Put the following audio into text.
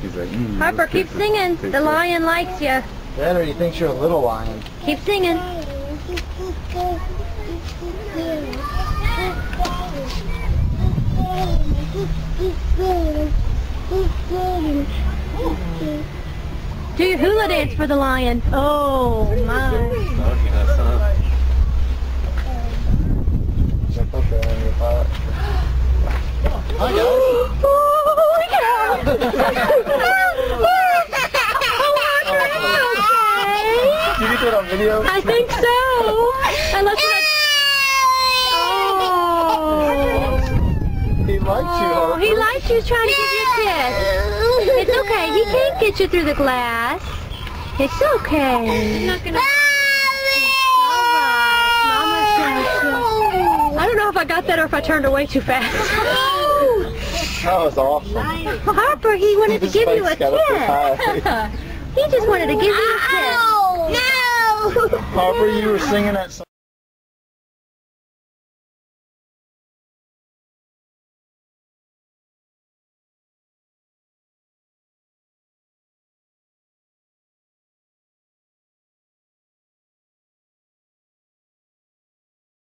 He's like, Harper, keep singing. The lion likes you. Better, he thinks you're a little lion. Keep singing. Do your hula dance for the lion. Oh my. Jump up there on your butt. Hi guys. Did you get that on video? I think so. Unless He likes you, Harper. he likes you. He's trying to give you a kiss. It's okay. He can't get you through the glass. It's okay. He's not gonna. Alright. Mama's gonna. I don't know if I got that or if I turned away too fast. That was awesome. Harper, he wanted to give you a kiss. He just wanted to give you a kiss. Harper, you were singing that song.